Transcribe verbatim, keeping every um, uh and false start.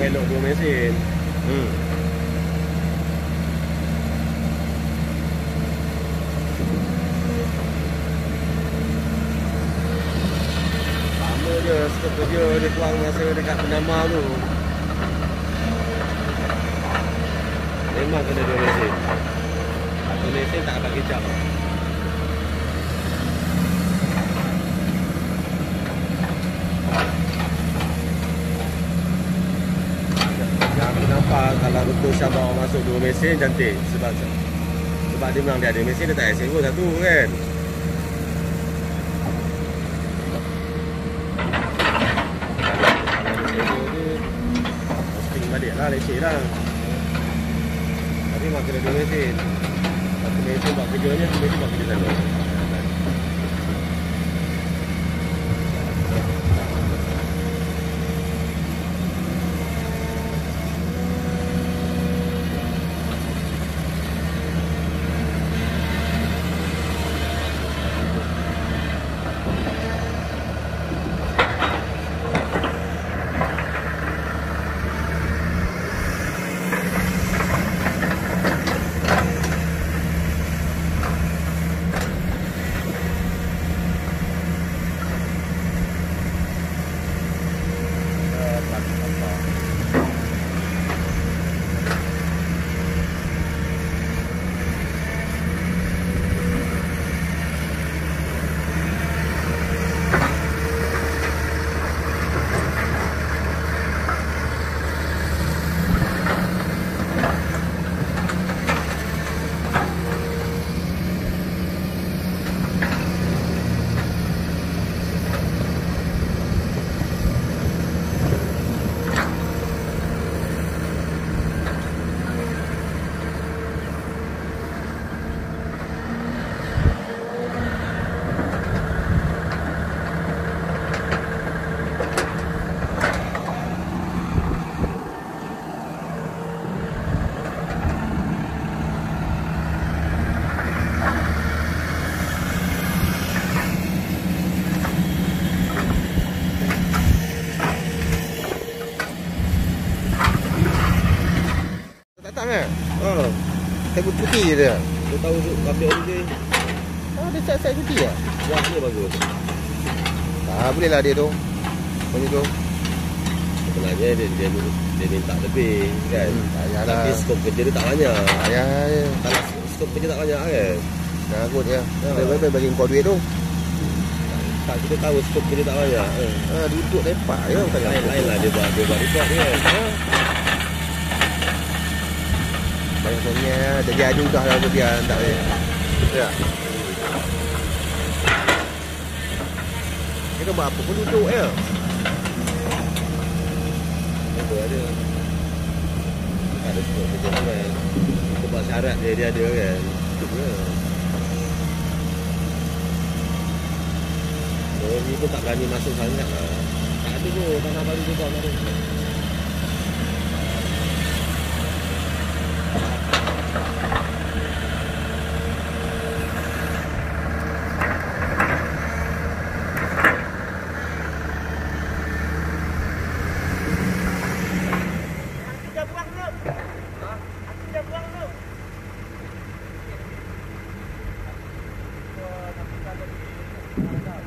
elok dua mesin. Hmm. Sama je skop kerja dia tuang masa dekat penama tu. Memang kena dua mesin. Satu mesin tak dapat kicap. Yang aku nampak kalau betul Syah bawa masuk dua mesin cantik. Sebab sebab dia memang dia ada mesin, dia tak payah sewa satu kan. Kalau dia sewa dia posting balik lah, leceh lah. Tapi memang kena dua mesin. Satu mesin buat kerjanya, satu mesin buat kerja sana. Kan? Ha. Saya putih je dia. Kau tahu tu update orang dia. Ah, dia cat saya putih ah. Wah, ni bagus. Ah, boleh lah dia tu. Macam tu. Sebenarnya dia dia, dia minta lebih kan. Hmm, tak payahlah. Tapi skop kerja dia tak banyak. Tak payah je. Kalau skop kerja tak banyak kan. Dah aku dia. Ha. Betul-betul bagi kau duit tu. Tak, kita tahu skop kerja tak banyak. Eh. Ha, duduk lepak je. Lain-lain lah dia buat dia buat report ni kan. Ha. Banyak soalnya jadi adu dah lah dia tak boleh. Ya. Kita buat apa pun duduk ya. Itu ada. Ada skop kerja kan. Kita buat syarat dia dia ada kan. Itu pula. Oh, ni pun tak berani masuk sangat lah. Tak ada pun tanah baru juga tak ada. Ada